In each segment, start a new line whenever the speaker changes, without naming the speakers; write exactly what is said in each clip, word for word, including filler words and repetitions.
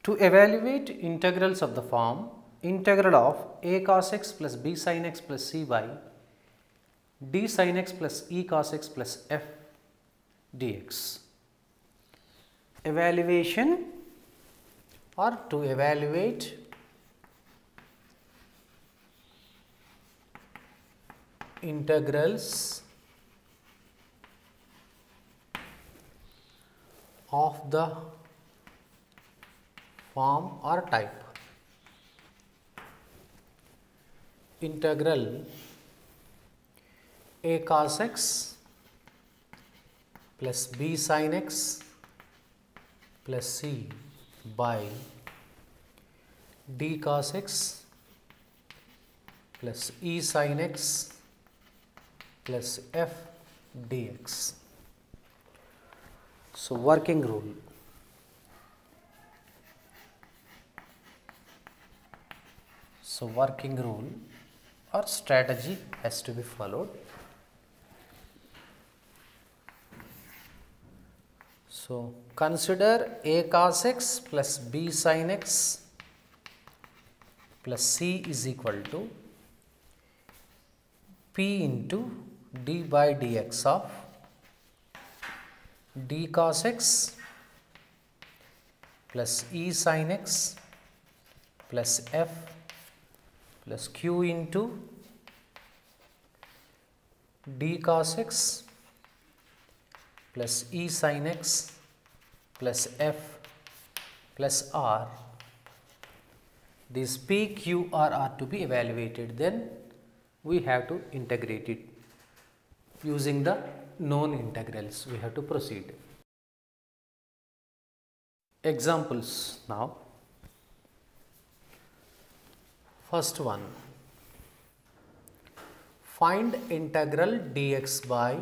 To evaluate integrals of the form integral of a cos x plus b sin x plus c by d sin x plus e cos x plus f dx. Evaluation or to evaluate integrals of the form or type integral a cos x plus b sin x plus c by d cos x plus e sin x plus f dx. So, working rule. So, working rule or strategy has to be followed. So, consider a cos x plus b sin x plus c is equal to p into d by dx of d cos x plus e sin x plus f plus q into d cos x plus e sin x plus f plus r. These p, q, r are to be evaluated. Then we have to integrate it using the known integrals. We have to proceed. Examples now. First one, find integral dx by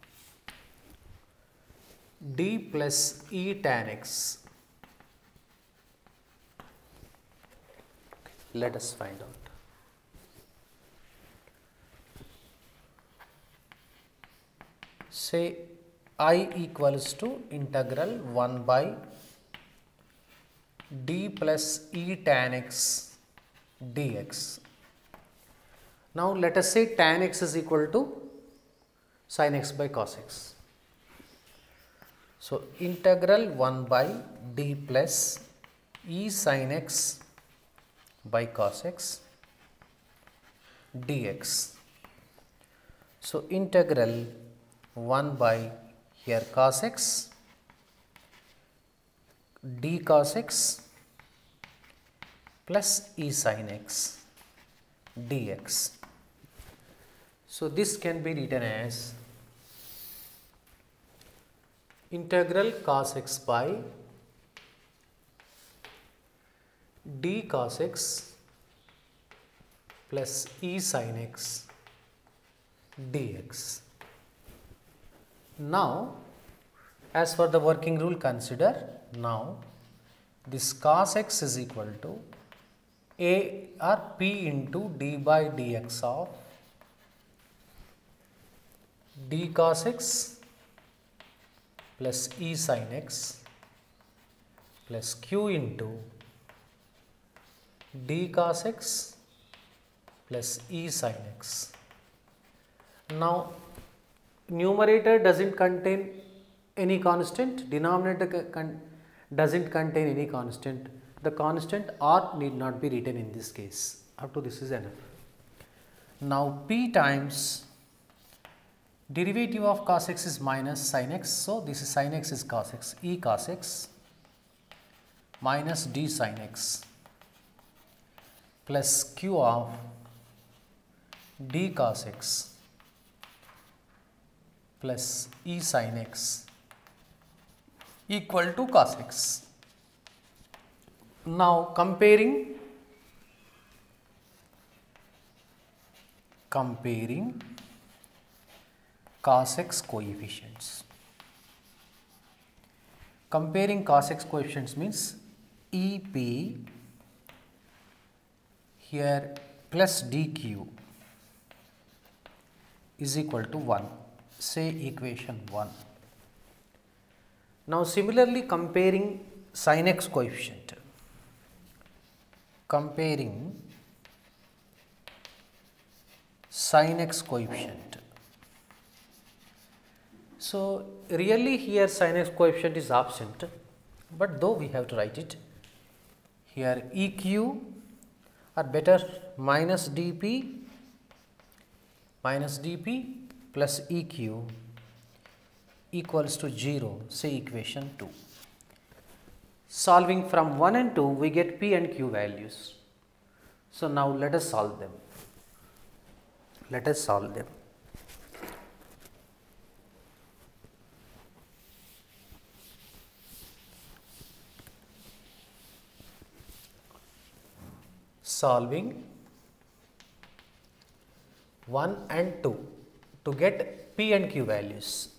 d plus e tan x. Let us find out. Say I equals to integral one by d plus e tan x dx. Now, let us say tan x is equal to sin x by cos x. So, integral one by d plus e sin x by cos x dx. So, integral one by here cos x d cos x plus e sin x dx. So, this can be written as integral cos x by d cos x plus e sin x dx. Now, as for the working rule, consider now this cos x is equal to a or p into d by dx of d cos x plus e sin x plus q into d cos x plus e sin x. Now, numerator does not contain any constant, denominator con does not contain any constant. The constant r need not be written in this case. Up to this is enough. Now, p times derivative of cos x is minus sin x. So, this is sin x is cos x, e cos x minus d sin x plus q of d cos x plus e sin x equal to cos x. Now, comparing comparing cos x coefficients. Comparing cos x coefficients means E P here plus D Q is equal to one, say equation one. Now, similarly comparing sin x coefficient. comparing sin x coefficient. So, really here sin x coefficient is absent, but though we have to write it here, E q or better minus dp minus dp plus E q equals to zero, say equation two. Solving from one and two, we get p and q values. So, now let us solve them. Let us solve them. Solving one and two to get p and q values.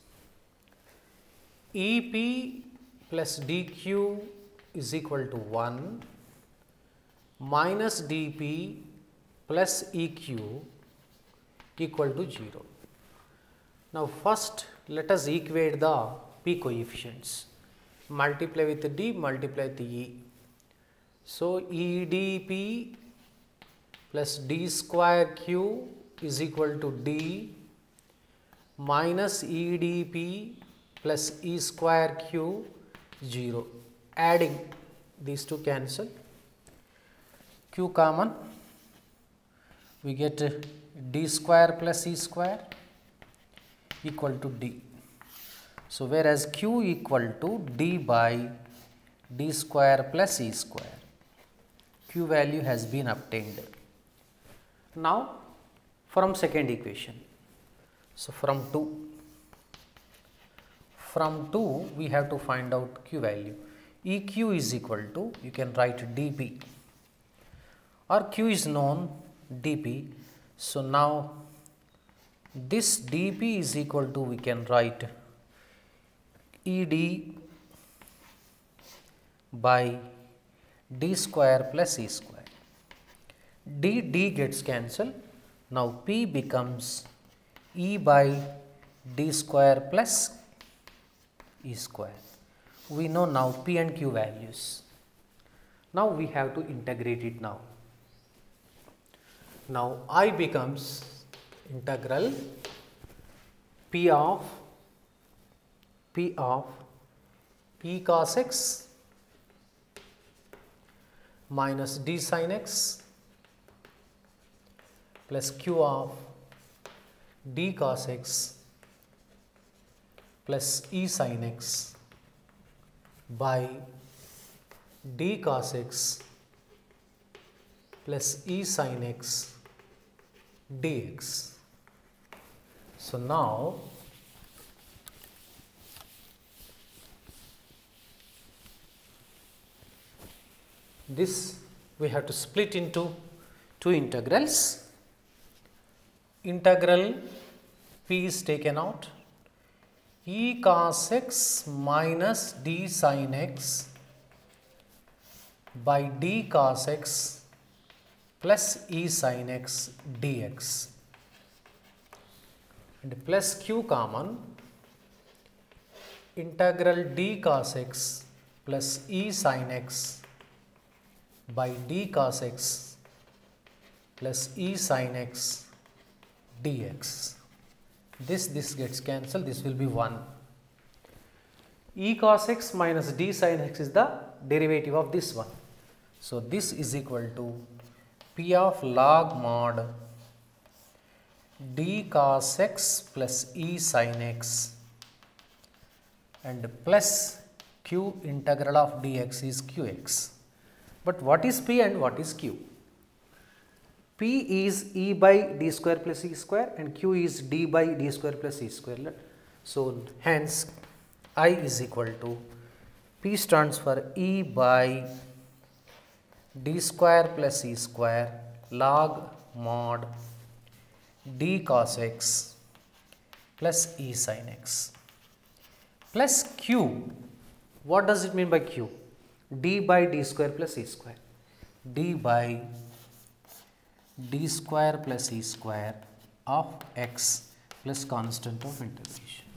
E p plus dq is equal to one minus dp plus eq equal to zero. Now, first let us equate the p coefficients. Multiply with d, multiply with e. So, E dp plus d square q is equal to d minus E dp plus e square q zero. Adding these two cancel, q common, we get d square plus e square equal to d. So, whereas q equal to d by d square plus e square, q value has been obtained. Now, from second equation, so from two, from two we have to find out q value. E q is equal to, you can write dp or q is known dp. So, now this dp is equal to, we can write ed by d square plus e square. D, d gets cancelled. Now, p becomes e by d square plus e square. We know now p and q values. Now, we have to integrate it now. Now, I becomes integral p of p of e cos x minus d sin x plus q of d cos x plus e sin x by d cos x plus e sin x dx. So, now this we have to split into two integrals. Integral p is taken out, e cos x minus d sin x by d cos x plus e sin x dx, and plus q common, integral d cos x plus e sin x by d cos x plus e sin x dx. This, this gets cancelled, this will be one. E cos x minus d sin x is the derivative of this one. So, this is equal to p of log mod d cos x plus e sin x and plus q integral of dx is qx. But what is p and what is q? P is e by d square plus e square and q is d by d square plus e square. So, hence I is equal to, p stands for e by d square plus e square log mod d cos x plus e sin x plus q. What does it mean by q? D by d square plus e square, d by d square plus e square of x plus constant of integration.